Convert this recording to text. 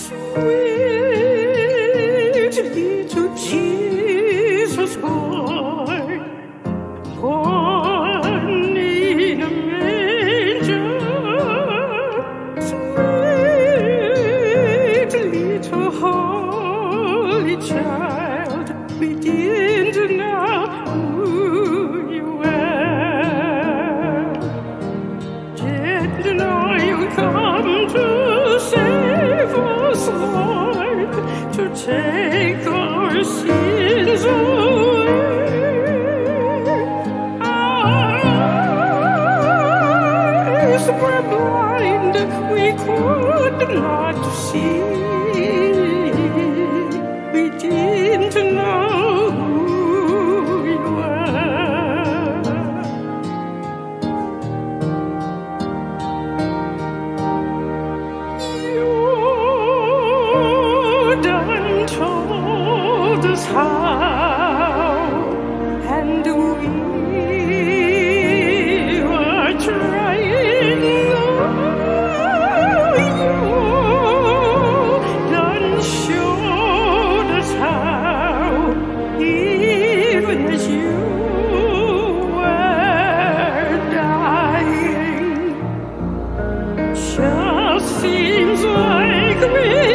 Sweet little Jesus boy, born in a manger. Sweet little holy child, we didn't know who you were. Didn't know you'd come to save us, Lord, to take our sins away. Our eyes were blind, we could not see. We didn't know who you were. You done told us how, and we were trying. You done showed us how, even as you were dying. Just seems like we